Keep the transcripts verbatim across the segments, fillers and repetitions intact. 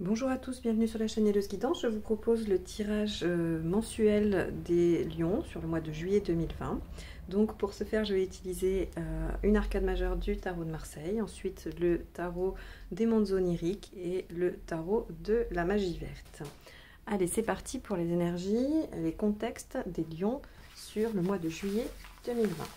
Bonjour à tous, bienvenue sur la chaîne Helleuse Guidance. Je vous propose le tirage euh, mensuel des lions sur le mois de juillet deux mille vingt. Donc pour ce faire, je vais utiliser euh, une arcade majeure du tarot de Marseille, ensuite le tarot des mondes oniriques et le tarot de la magie verte. Allez, c'est parti pour les énergies, les contextes des lions sur le mois de juillet deux mille vingt.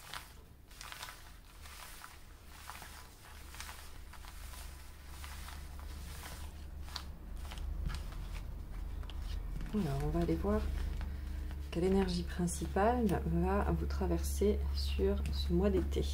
Alors, on va aller voir quelle énergie principale va vous traverser sur ce mois d'été.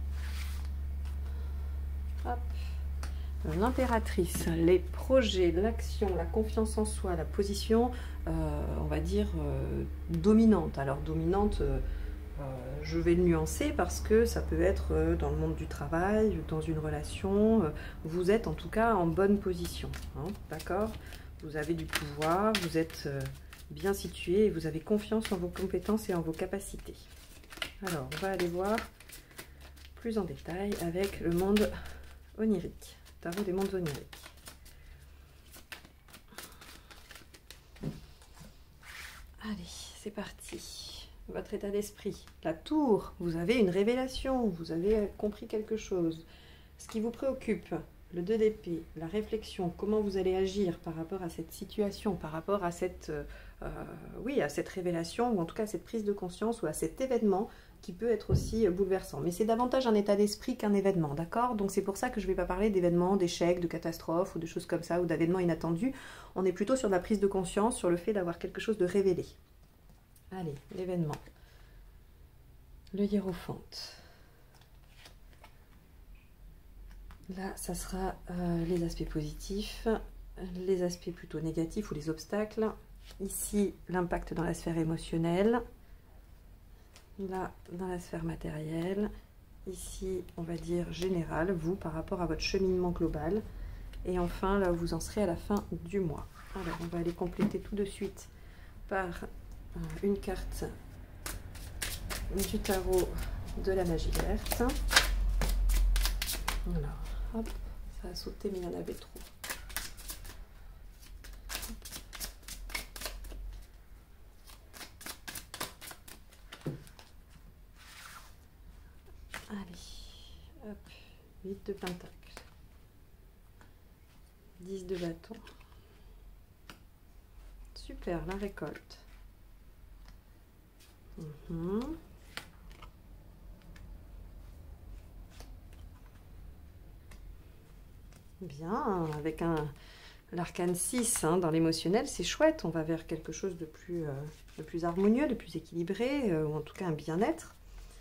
L'impératrice, les projets, l'action, la confiance en soi, la position, euh, on va dire, euh, dominante. Alors, dominante, euh, je vais le nuancer parce que ça peut être euh, dans le monde du travail, dans une relation. Euh, vous êtes en tout cas en bonne position, hein, d'accord ? Vous avez du pouvoir, vous êtes euh, bien situé et vous avez confiance en vos compétences et en vos capacités. Alors, on va aller voir plus en détail avec le monde onirique, tarot des mondes oniriques. Allez, c'est parti. Votre état d'esprit, la tour, vous avez une révélation, vous avez compris quelque chose. Ce qui vous préoccupe, le deux d'épée, la réflexion, comment vous allez agir par rapport à cette situation, par rapport à cette, euh, oui, à cette révélation, ou en tout cas à cette prise de conscience, ou à cet événement qui peut être aussi bouleversant. Mais c'est davantage un état d'esprit qu'un événement, d'accord? Donc c'est pour ça que je ne vais pas parler d'événements, d'échecs, de catastrophes, ou de choses comme ça, ou d'événements inattendus. On est plutôt sur de la prise de conscience, sur le fait d'avoir quelque chose de révélé. Allez, l'événement. Le hiérophante. Là, ça sera euh, les aspects positifs, les aspects plutôt négatifs ou les obstacles. Ici, l'impact dans la sphère émotionnelle. Là, dans la sphère matérielle. Ici, on va dire général, vous, par rapport à votre cheminement global. Et enfin, là où vous en serez à la fin du mois. Alors, on va aller compléter tout de suite par euh, une carte du tarot de la magie verte. Alors, hop, ça a sauté, mais il y en avait trop. Allez, hop, huit de pentacle, dix de bâton. Super, la récolte. Mmh. Bien, avec un l'arcane six hein, dans l'émotionnel, c'est chouette. On va vers quelque chose de plus, euh, de plus harmonieux, de plus équilibré, euh, ou en tout cas un bien-être.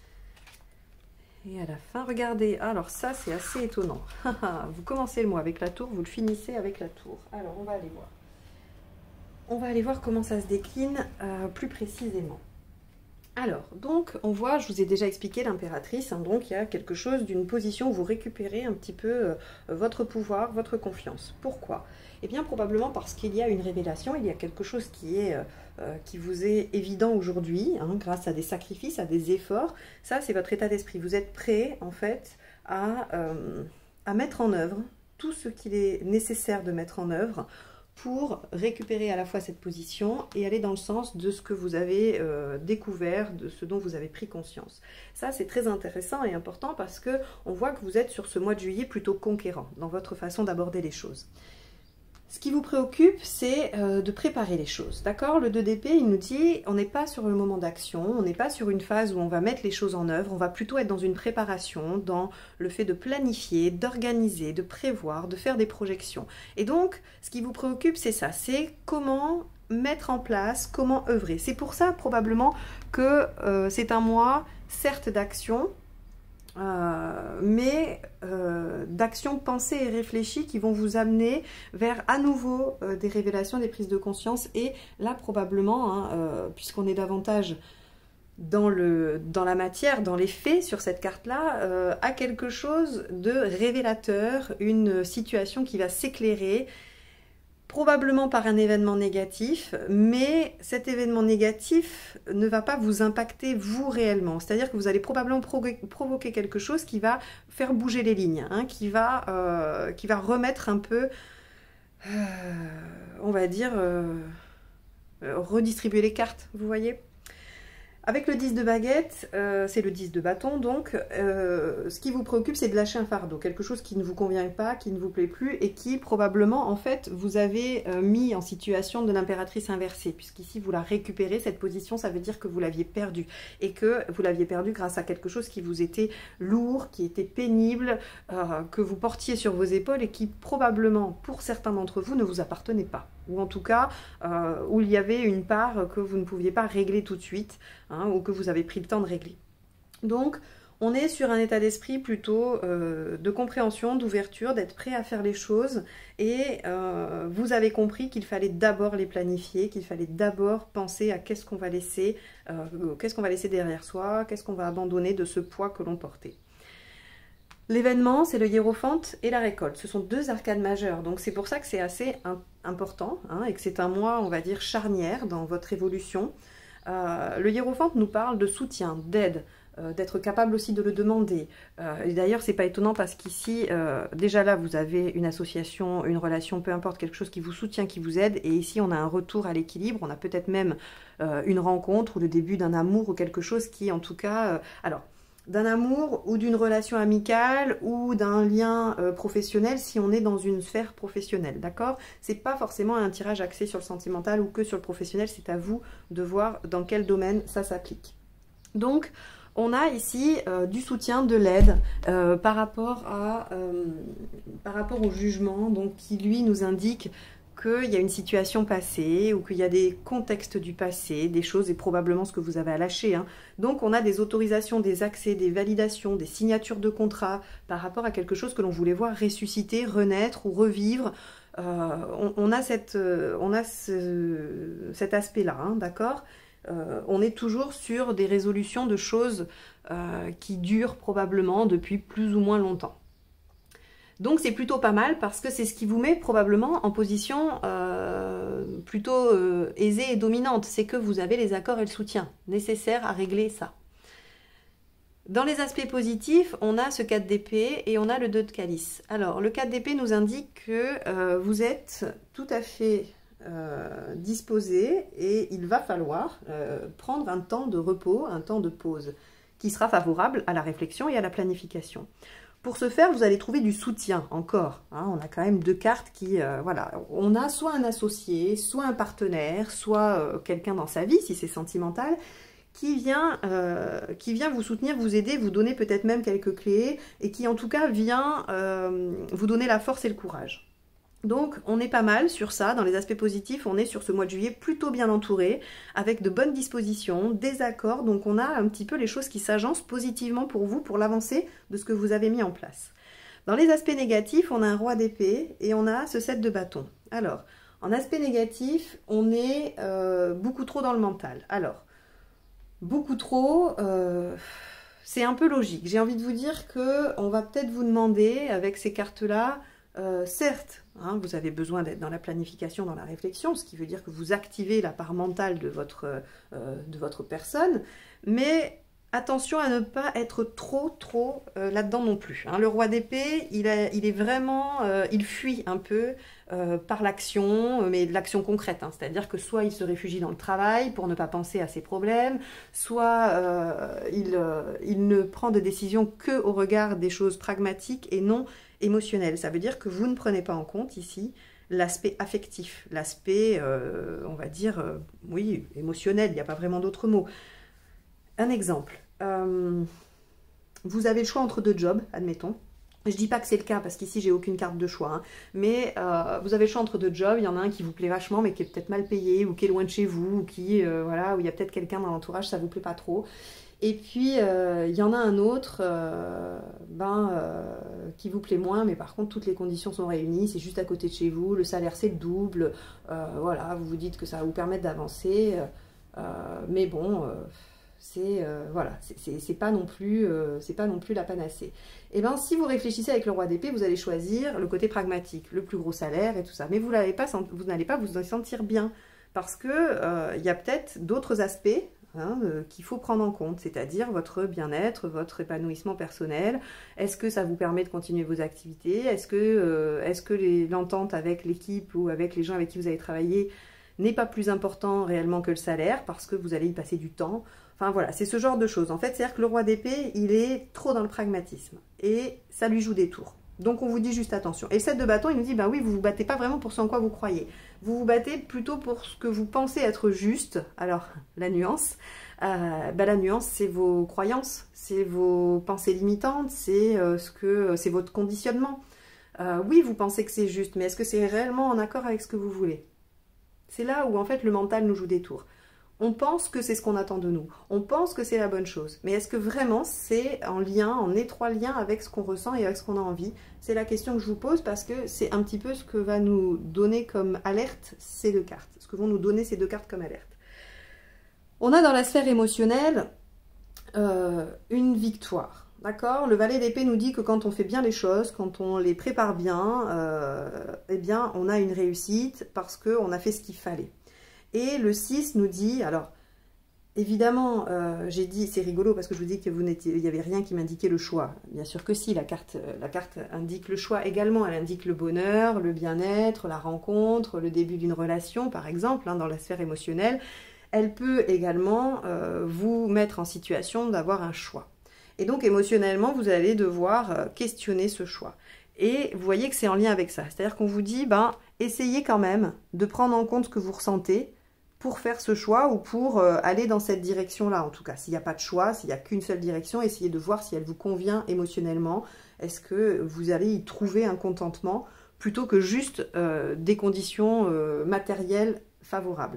Et à la fin, regardez, alors ça c'est assez étonnant. Vous commencez le mois avec la tour, vous le finissez avec la tour. Alors on va aller voir. On va aller voir comment ça se décline euh, plus précisément. Alors, donc, on voit, je vous ai déjà expliqué l'impératrice, hein, donc il y a quelque chose d'une position où vous récupérez un petit peu euh, votre pouvoir, votre confiance. Pourquoi? Eh bien, probablement parce qu'il y a une révélation, il y a quelque chose qui, est, euh, qui vous est évident aujourd'hui, hein, grâce à des sacrifices, à des efforts. Ça, c'est votre état d'esprit. Vous êtes prêt, en fait, à, euh, à mettre en œuvre tout ce qu'il est nécessaire de mettre en œuvre pour récupérer à la fois cette position et aller dans le sens de ce que vous avez euh, découvert, de ce dont vous avez pris conscience. Ça, c'est très intéressant et important parce que on voit que vous êtes sur ce mois de juillet plutôt conquérant dans votre façon d'aborder les choses. Ce qui vous préoccupe, c'est euh, de préparer les choses, d'accord? Le deux d'épée, il nous dit, on n'est pas sur le moment d'action, on n'est pas sur une phase où on va mettre les choses en œuvre, on va plutôt être dans une préparation, dans le fait de planifier, d'organiser, de prévoir, de faire des projections. Et donc, ce qui vous préoccupe, c'est ça, c'est comment mettre en place, comment œuvrer. C'est pour ça, probablement, que euh, c'est un mois, certes, d'action, Euh, mais euh, d'actions pensées et réfléchies qui vont vous amener vers à nouveau euh, des révélations, des prises de conscience et là probablement, hein, euh, puisqu'on est davantage dans, le, dans la matière, dans les faits sur cette carte-là, euh, à quelque chose de révélateur, une situation qui va s'éclairer, probablement par un événement négatif, mais cet événement négatif ne va pas vous impacter vous réellement. C'est-à-dire que vous allez probablement provoquer quelque chose qui va faire bouger les lignes, hein, qui va, euh, qui va remettre un peu euh, on va dire, euh, redistribuer les cartes, vous voyez. Avec le dix de baguette, euh, c'est le dix de bâton, donc euh, ce qui vous préoccupe, c'est de lâcher un fardeau, quelque chose qui ne vous convient pas, qui ne vous plaît plus, et qui probablement, en fait, vous avez euh, mis en situation de l'impératrice inversée, puisqu'ici, vous la récupérez, cette position, ça veut dire que vous l'aviez perdue, et que vous l'aviez perdue grâce à quelque chose qui vous était lourd, qui était pénible, euh, que vous portiez sur vos épaules, et qui probablement, pour certains d'entre vous, ne vous appartenait pas. Ou en tout cas, euh, où il y avait une part que vous ne pouviez pas régler tout de suite, hein, ou que vous avez pris le temps de régler. Donc, on est sur un état d'esprit plutôt euh, de compréhension, d'ouverture, d'être prêt à faire les choses, et euh, vous avez compris qu'il fallait d'abord les planifier, qu'il fallait d'abord penser à qu'est-ce qu'on va laisser, euh, qu'est-ce qu'on va laisser derrière soi, qu'est-ce qu'on va abandonner de ce poids que l'on portait. L'événement, c'est le hiérophante et la récolte. Ce sont deux arcades majeures, donc c'est pour ça que c'est assez important, hein, et que c'est un mois, on va dire, charnière dans votre évolution. Euh, le hiérophante nous parle de soutien, d'aide, euh, d'être capable aussi de le demander. Euh, et d'ailleurs, c'est pas étonnant parce qu'ici, euh, déjà là, vous avez une association, une relation, peu importe, quelque chose qui vous soutient, qui vous aide. Et ici, on a un retour à l'équilibre. On a peut-être même euh, une rencontre ou le début d'un amour ou quelque chose qui, en tout cas... Euh, alors, d'un amour ou d'une relation amicale ou d'un lien euh, professionnel si on est dans une sphère professionnelle, d'accord? C'est pas forcément un tirage axé sur le sentimental ou que sur le professionnel, c'est à vous de voir dans quel domaine ça s'applique. Donc, on a ici euh, du soutien, de l'aide euh, par rapport à euh, par rapport au jugement, donc qui lui nous indique qu'il y a une situation passée ou qu'il y a des contextes du passé, des choses et probablement ce que vous avez à lâcher. Hein. Donc on a des autorisations, des accès, des validations, des signatures de contrat par rapport à quelque chose que l'on voulait voir ressusciter, renaître ou revivre. Euh, on, on a, cette, on a ce, cet aspect-là, hein, d'accord ? Euh, on est toujours sur des résolutions de choses euh, qui durent probablement depuis plus ou moins longtemps. Donc c'est plutôt pas mal parce que c'est ce qui vous met probablement en position euh, plutôt euh, aisée et dominante. C'est que vous avez les accords et le soutien nécessaires à régler ça. Dans les aspects positifs, on a ce quatre d'épée et on a le deux de calice. Alors le quatre d'épée nous indique que euh, vous êtes tout à fait euh, disposé et il va falloir euh, prendre un temps de repos, un temps de pause qui sera favorable à la réflexion et à la planification. Pour ce faire, vous allez trouver du soutien encore. Hein, on a quand même deux cartes qui... Euh, voilà, on a soit un associé, soit un partenaire, soit euh, quelqu'un dans sa vie, si c'est sentimental, qui vient, euh, qui vient vous soutenir, vous aider, vous donner peut-être même quelques clés, et qui en tout cas vient euh, vous donner la force et le courage. Donc, on est pas mal sur ça, dans les aspects positifs, on est sur ce mois de juillet plutôt bien entouré, avec de bonnes dispositions, des accords, donc on a un petit peu les choses qui s'agencent positivement pour vous, pour l'avancée de ce que vous avez mis en place. Dans les aspects négatifs, on a un roi d'épée et on a ce sept de bâton. Alors, en aspect négatif, on est euh, beaucoup trop dans le mental. Alors, beaucoup trop... Euh... c'est un peu logique. J'ai envie de vous dire qu'on va peut-être vous demander, avec ces cartes-là, Euh, certes, hein, vous avez besoin d'être dans la planification, dans la réflexion, ce qui veut dire que vous activez la part mentale de votre, euh, de votre personne, mais attention à ne pas être trop, trop euh, là-dedans non plus. Hein. Le roi d'épée, il, il est vraiment, euh, il fuit un peu euh, par l'action, mais de l'action concrète, hein. C'est-à-dire que soit il se réfugie dans le travail pour ne pas penser à ses problèmes, soit euh, il, euh, il ne prend de décision que au regard des choses pragmatiques et non émotionnel. Ça veut dire que vous ne prenez pas en compte ici l'aspect affectif, l'aspect, euh, on va dire, euh, oui, émotionnel, il n'y a pas vraiment d'autre mot. Un exemple, euh, vous avez le choix entre deux jobs, admettons. Je ne dis pas que c'est le cas, parce qu'ici, j'ai aucune carte de choix, hein, mais euh, vous avez le choix entre deux jobs, il y en a un qui vous plaît vachement, mais qui est peut-être mal payé, ou qui est loin de chez vous, ou qui, euh, voilà, où il y a peut-être quelqu'un dans l'entourage, ça ne vous plaît pas trop. Et puis, euh, il y en a un autre euh, ben, euh, qui vous plaît moins, mais par contre, toutes les conditions sont réunies, c'est juste à côté de chez vous, le salaire c'est le double, euh, voilà, vous vous dites que ça va vous permettre d'avancer, euh, mais bon, euh, c'est euh, voilà, c'est pas non plus, euh, c'est pas non plus la panacée. Et bien, si vous réfléchissez avec le roi d'épée, vous allez choisir le côté pragmatique, le plus gros salaire et tout ça, mais vous n'allez pas, vous n'allez pas vous en sentir bien, parce que euh, il y a peut-être d'autres aspects. hein, euh, qu'il faut prendre en compte, c'est-à-dire votre bien-être, votre épanouissement personnel. Est-ce que ça vous permet de continuer vos activités? Est-ce que, euh, est-ce que l'entente avec l'équipe ou avec les gens avec qui vous avez travaillé n'est pas plus important réellement que le salaire parce que vous allez y passer du temps? Enfin voilà, c'est ce genre de choses. En fait, c'est-à-dire que le roi d'épée, il est trop dans le pragmatisme et ça lui joue des tours. Donc on vous dit juste attention. Et le sept de bâton, il nous dit, bah oui, vous ne vous battez pas vraiment pour ce en quoi vous croyez. Vous vous battez plutôt pour ce que vous pensez être juste. Alors, la nuance, euh, bah, la nuance, c'est vos croyances, c'est vos pensées limitantes, c'est euh, ce que, c'est votre conditionnement. Euh, oui, vous pensez que c'est juste, mais est-ce que c'est réellement en accord avec ce que vous voulez? C'est là où en fait le mental nous joue des tours. On pense que c'est ce qu'on attend de nous, on pense que c'est la bonne chose, mais est-ce que vraiment c'est en lien, en étroit lien avec ce qu'on ressent et avec ce qu'on a envie? C'est la question que je vous pose parce que c'est un petit peu ce que va nous donner comme alerte ces deux cartes, ce que vont nous donner ces deux cartes comme alerte. On a dans la sphère émotionnelle euh, une victoire, d'accord? Le valet d'épée nous dit que quand on fait bien les choses, quand on les prépare bien, euh, eh bien on a une réussite parce qu'on a fait ce qu'il fallait. Et le six nous dit, alors évidemment, euh, j'ai dit, c'est rigolo parce que je vous dis que vous n'étiez, il n'y avait rien qui m'indiquait le choix. Bien sûr que si, la carte, la carte indique le choix également. Elle indique le bonheur, le bien-être, la rencontre, le début d'une relation, par exemple, hein, dans la sphère émotionnelle. Elle peut également euh, vous mettre en situation d'avoir un choix. Et donc émotionnellement, vous allez devoir euh, questionner ce choix. Et vous voyez que c'est en lien avec ça. C'est-à-dire qu'on vous dit, ben, essayez quand même de prendre en compte ce que vous ressentez pour faire ce choix ou pour euh, aller dans cette direction-là. En tout cas, s'il n'y a pas de choix, s'il n'y a qu'une seule direction, essayez de voir si elle vous convient émotionnellement. Est-ce que vous allez y trouver un contentement plutôt que juste euh, des conditions euh, matérielles favorables.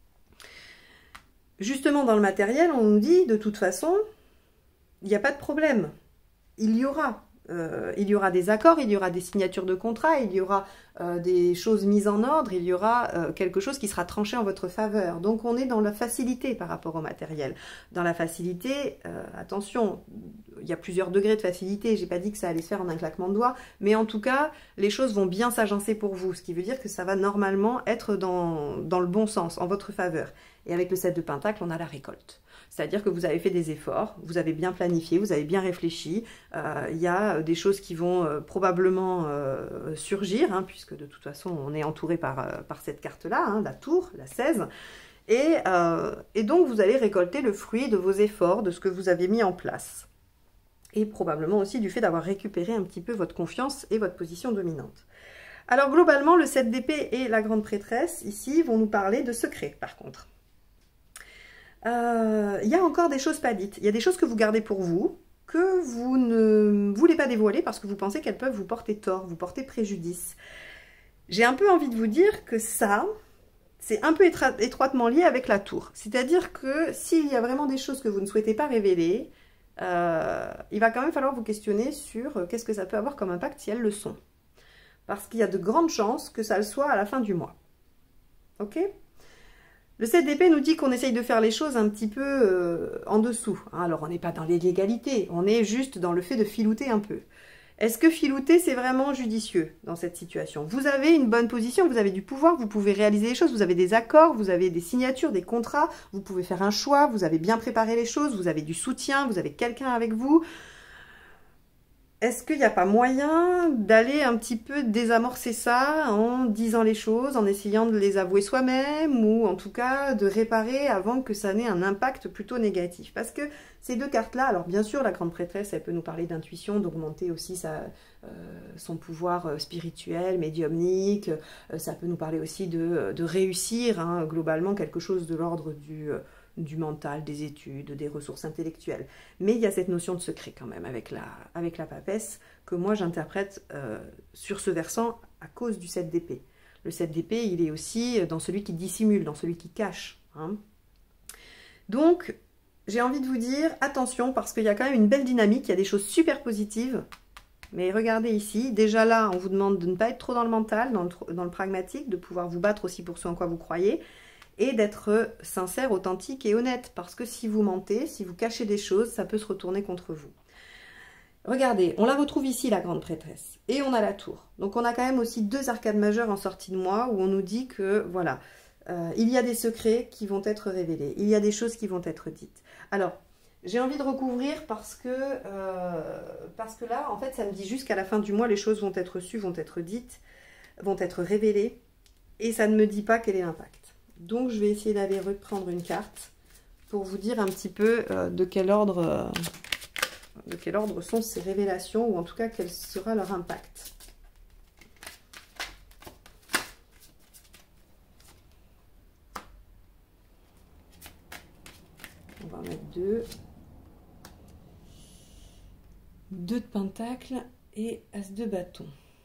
Justement, dans le matériel, on nous dit, de toute façon, il n'y a pas de problème. Il y aura. Euh, il y aura des accords, il y aura des signatures de contrats, il y aura euh, des choses mises en ordre, il y aura euh, quelque chose qui sera tranché en votre faveur. Donc on est dans la facilité par rapport au matériel. Dans la facilité, euh, attention, il y a plusieurs degrés de facilité, j'ai pas dit que ça allait se faire en un claquement de doigts, mais en tout cas, les choses vont bien s'agencer pour vous, ce qui veut dire que ça va normalement être dans, dans le bon sens, en votre faveur. Et avec le sept de Pentacle, on a la récolte. C'est-à-dire que vous avez fait des efforts, vous avez bien planifié, vous avez bien réfléchi. Euh, il y a des choses qui vont euh, probablement euh, surgir, hein, puisque de toute façon, on est entouré par, euh, par cette carte-là, hein, la tour, la seize. Et, euh, et donc, vous allez récolter le fruit de vos efforts, de ce que vous avez mis en place. Et probablement aussi du fait d'avoir récupéré un petit peu votre confiance et votre position dominante. Alors, globalement, le sept d'épée et la grande prêtresse, ici, vont nous parler de secrets, par contre. Il euh, y a encore des choses pas dites. Il y a des choses que vous gardez pour vous, que vous ne voulez pas dévoiler parce que vous pensez qu'elles peuvent vous porter tort, vous porter préjudice. J'ai un peu envie de vous dire que ça, c'est un peu étroitement lié avec la tour. C'est-à-dire que s'il y a vraiment des choses que vous ne souhaitez pas révéler, euh, il va quand même falloir vous questionner sur qu'est-ce que ça peut avoir comme impact si elles le sont. Parce qu'il y a de grandes chances que ça le soit à la fin du mois. Ok ? Le sept d'épée nous dit qu'on essaye de faire les choses un petit peu euh, en dessous. Alors, on n'est pas dans l'illégalité, on est juste dans le fait de filouter un peu. Est-ce que filouter, c'est vraiment judicieux dans cette situation? Vous avez une bonne position, vous avez du pouvoir, vous pouvez réaliser les choses, vous avez des accords, vous avez des signatures, des contrats, vous pouvez faire un choix, vous avez bien préparé les choses, vous avez du soutien, vous avez quelqu'un avec vous. Est-ce qu'il n'y a pas moyen d'aller un petit peu désamorcer ça en disant les choses, en essayant de les avouer soi-même ou en tout cas de réparer avant que ça n'ait un impact plutôt négatif? Parce que ces deux cartes-là, alors bien sûr la grande prêtresse, elle peut nous parler d'intuition, d'augmenter aussi sa, euh, son pouvoir spirituel, médiumnique, euh, ça peut nous parler aussi de, de réussir hein, globalement quelque chose de l'ordre du... Euh, du mental, des études, des ressources intellectuelles. Mais il y a cette notion de secret quand même avec la, avec la papesse que moi j'interprète euh, sur ce versant à cause du sept d'épée. Le sept d'épée, il est aussi dans celui qui dissimule, dans celui qui cache. Hein. Donc, j'ai envie de vous dire, attention, parce qu'il y a quand même une belle dynamique, il y a des choses super positives. Mais regardez ici, déjà là, on vous demande de ne pas être trop dans le mental, dans le, dans le pragmatique, de pouvoir vous battre aussi pour ce en quoi vous croyez, et d'être sincère, authentique et honnête. Parce que si vous mentez, si vous cachez des choses, ça peut se retourner contre vous. Regardez, on la retrouve ici, la grande prêtresse. Et on a la tour. Donc on a quand même aussi deux arcades majeures en sortie de mois où on nous dit que, voilà, Euh, il y a des secrets qui vont être révélés. Il y a des choses qui vont être dites. Alors, j'ai envie de recouvrir parce que, euh, parce que là, en fait, ça me dit jusqu'à la fin du mois, les choses vont être reçues, vont être dites, vont être révélées. Et ça ne me dit pas quel est l'impact. Donc, je vais essayer d'aller reprendre une carte pour vous dire un petit peu euh, de quel ordre, euh, de quel ordre sont ces révélations, ou en tout cas, quel sera leur impact. On va en mettre deux. Deux de pentacles et as de bâton.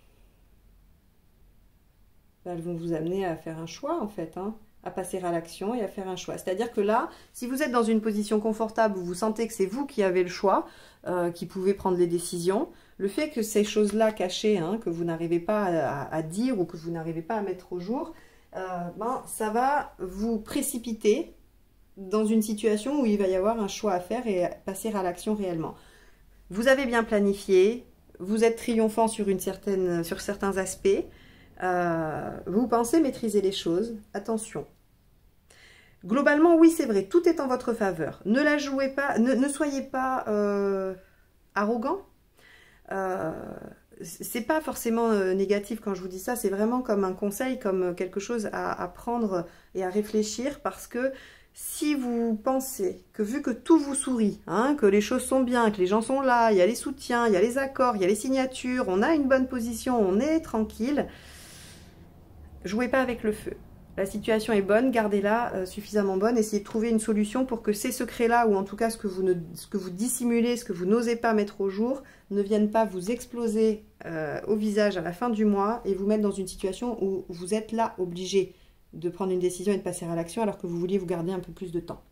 Elles vont vous amener à faire un choix, en fait, hein, à passer à l'action et à faire un choix. C'est-à-dire que là, si vous êtes dans une position confortable où vous sentez que c'est vous qui avez le choix, euh, qui pouvez prendre les décisions, le fait que ces choses-là cachées, hein, que vous n'arrivez pas à, à dire ou que vous n'arrivez pas à mettre au jour, euh, ben, ça va vous précipiter dans une situation où il va y avoir un choix à faire et passer à l'action réellement. Vous avez bien planifié, vous êtes triomphant sur, une certaine, sur certains aspects, euh, vous pensez maîtriser les choses, attention. Globalement, oui, c'est vrai, tout est en votre faveur. Ne la jouez pas, ne, ne soyez pas euh, arrogant. Euh, c'est pas forcément euh, négatif quand je vous dis ça, c'est vraiment comme un conseil, comme quelque chose à, à prendre et à réfléchir, parce que si vous pensez que vu que tout vous sourit, hein, que les choses sont bien, que les gens sont là, il y a les soutiens, il y a les accords, il y a les signatures, on a une bonne position, on est tranquille, jouez pas avec le feu. La situation est bonne, gardez-la euh, suffisamment bonne, essayez de trouver une solution pour que ces secrets-là, ou en tout cas ce que vous, ne, ce que vous dissimulez, ce que vous n'osez pas mettre au jour, ne viennent pas vous exploser euh, au visage à la fin du mois et vous mettre dans une situation où vous êtes là obligé de prendre une décision et de passer à l'action alors que vous vouliez vous garder un peu plus de temps.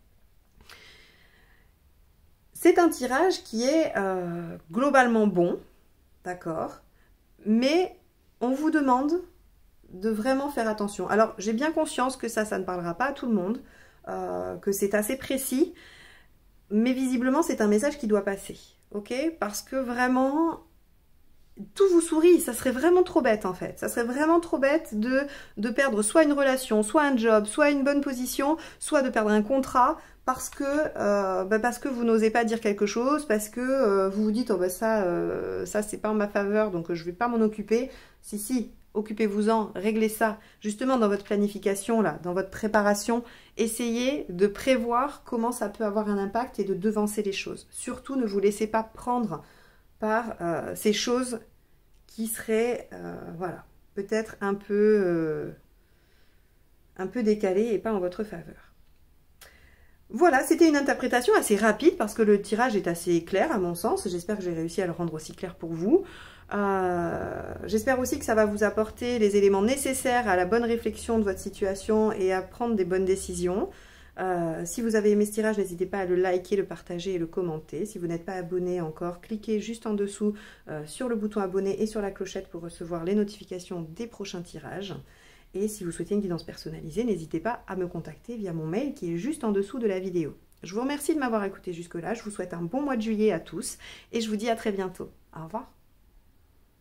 C'est un tirage qui est euh, globalement bon, d'accord, mais on vous demande de vraiment faire attention. Alors, j'ai bien conscience que ça, ça ne parlera pas à tout le monde, euh, que c'est assez précis, mais visiblement, c'est un message qui doit passer, ok? Parce que vraiment, tout vous sourit, ça serait vraiment trop bête en fait. Ça serait vraiment trop bête de, de perdre soit une relation, soit un job, soit une bonne position, soit de perdre un contrat parce que, euh, bah parce que vous n'osez pas dire quelque chose, parce que euh, vous vous dites oh bah ça, euh, ça c'est pas en ma faveur donc je vais pas m'en occuper. Si, si, occupez-vous-en, réglez ça. Justement dans votre planification, là, dans votre préparation, essayez de prévoir comment ça peut avoir un impact et de devancer les choses. Surtout ne vous laissez pas prendre par euh, ces choses qui seraient, euh, voilà, peut-être un peu, euh, un peu décalées et pas en votre faveur. Voilà, c'était une interprétation assez rapide parce que le tirage est assez clair à mon sens. J'espère que j'ai réussi à le rendre aussi clair pour vous. Euh, J'espère aussi que ça va vous apporter les éléments nécessaires à la bonne réflexion de votre situation et à prendre des bonnes décisions. Euh, si vous avez aimé ce tirage, n'hésitez pas à le liker, le partager et le commenter. Si vous n'êtes pas abonné encore, cliquez juste en dessous euh, sur le bouton abonné et sur la clochette pour recevoir les notifications des prochains tirages. Et si vous souhaitez une guidance personnalisée, n'hésitez pas à me contacter via mon mail qui est juste en dessous de la vidéo. Je vous remercie de m'avoir écouté jusque-là, je vous souhaite un bon mois de juillet à tous et je vous dis à très bientôt. Au revoir.